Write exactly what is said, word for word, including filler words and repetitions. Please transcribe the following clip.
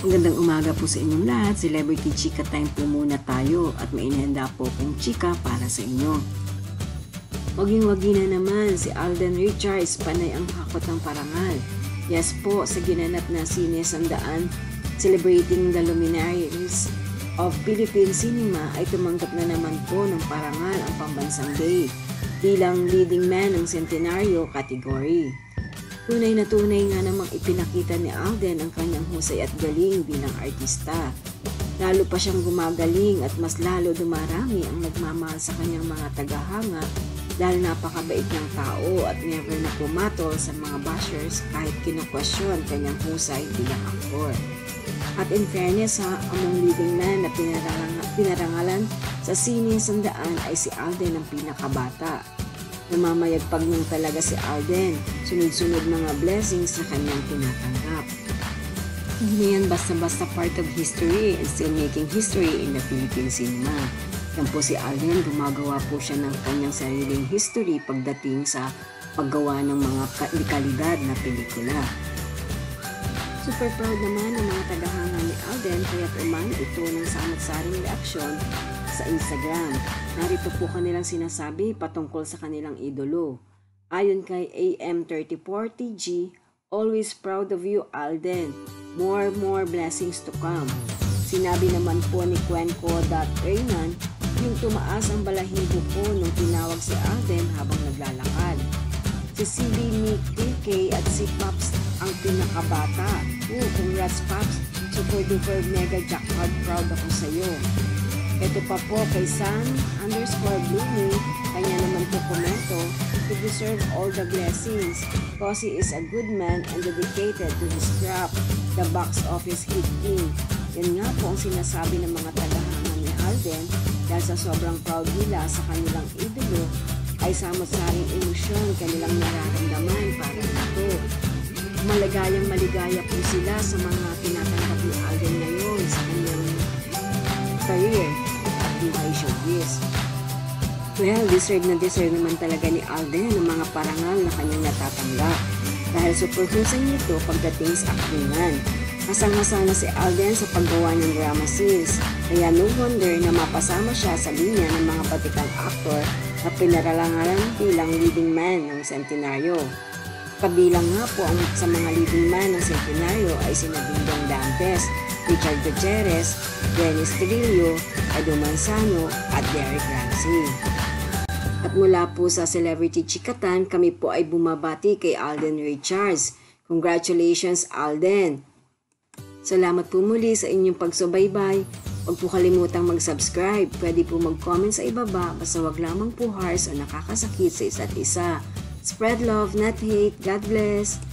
Magandang umaga po sa inyong lahat. Celebrity Chika Time po muna tayo at may inihanda po kong chika para sa inyo. Waging-wagi na naman si Alden Richards, panay ang hakot ng parangal. Yes po, sa ginanap na Sine Sandaan, celebrating the luminaries of Philippine cinema ay tumanggap na naman po ng parangal ang Pambansang Day bilang leading man ng Centenaryo category. Tunay na tunay nga namang ipinakita ni Alden ang kanyang husay at galing bilang artista. Lalo pa siyang gumagaling at mas lalo dumarami ang nagmamahal sa kanyang mga tagahanga dahil napakabait ng tao at never na pumatol sa mga bashers kahit kinukwestiyon kanyang husay bilang aktor. At in fairness ha, among leading man na pinarang pinarangalan sa Sine Sandaan ay si Alden ang pinakabata. Namamayagpag nang talaga si Alden, sunod-sunod mga blessings na kanyang tinatanggap. Hindi yan basta-basta part of history and still making history in the Philippine cinema. Yan po si Alden, gumagawa po siya ng kanyang sariling history pagdating sa paggawa ng mga kalidad na pelikula. Super proud naman ang mga tagahanga ni Alden kaya't umano ito ng samot-saring reaksyon sa Instagram. Narito po kanilang sinasabi patungkol sa kanilang idolo. Ayon kay A M thirty forty G, always proud of you Alden. More, more blessings to come. Sinabi naman po ni Cuenco.Rayman, yung tumaas ang balahibo ko nung tinawag si Alden habang naglalakad. Si C B Nick K at si Pops ang pinakabata. Oh, congrats Pops. Super duper mega jackpot, proud ako sa iyo. Ito pa po kay San underscore Blooming, kanya naman po komento, to deserve all the blessings because he is a good man and dedicated to his craft, the box office hit king. Yan nga po ang sinasabi ng mga tagahanga ni Alden dahil sa sobrang proud nila sa kanilang idolo ay samot-saring emosyon kanilang nararamdaman para dito. Maligayang maligaya po sila sa mga tinatanggap ni Alden ngayon sa kanyang career at buhay showbiz. Well, deserve na deserve naman talaga ni Alden ang mga parangal na kanyang natatanggap dahil super husay nito pagdating sa aktingan. Hasang-hasa na si Alden sa paggawa ng drama scenes, kaya no wonder na mapasama siya sa linya ng mga batikang aktor na pinaralangalan bilang leading man ng Centenaryo. Kabilang nga po ang sa mga leading man ng Centenaryo ay sina Dingdong Dantes, Richard Gutierrez, Dennis Trillo, Edo Manzano at Derek Ramsey. At mula po sa Celebrity Chikatan, kami po ay bumabati kay Alden Richards. Congratulations Alden! Salamat po muli sa inyong pagsubaybay. Huwag po kalimutang mag-subscribe. Pwede po mag-comment sa ibaba basta wag lamang po harsh o nakakasakit sa isa't isa. Spread love, not hate. God bless!